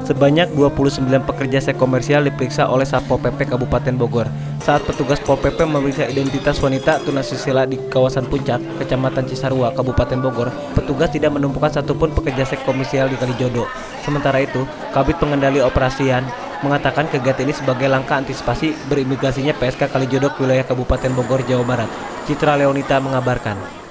Sebanyak 29 pekerja seks komersial diperiksa oleh Satpol PP Kabupaten Bogor. Saat petugas Pol PP memeriksa identitas wanita tunasusila di kawasan Puncak, Kecamatan Cisarua, Kabupaten Bogor, petugas tidak menemukan satupun pekerja seks komersial di Kalijodo. Sementara itu, Kabid Pengendali Operasian mengatakan kegiatan ini sebagai langkah antisipasi berimigrasinya PSK Kalijodo ke wilayah Kabupaten Bogor, Jawa Barat. Citra Leonita mengabarkan.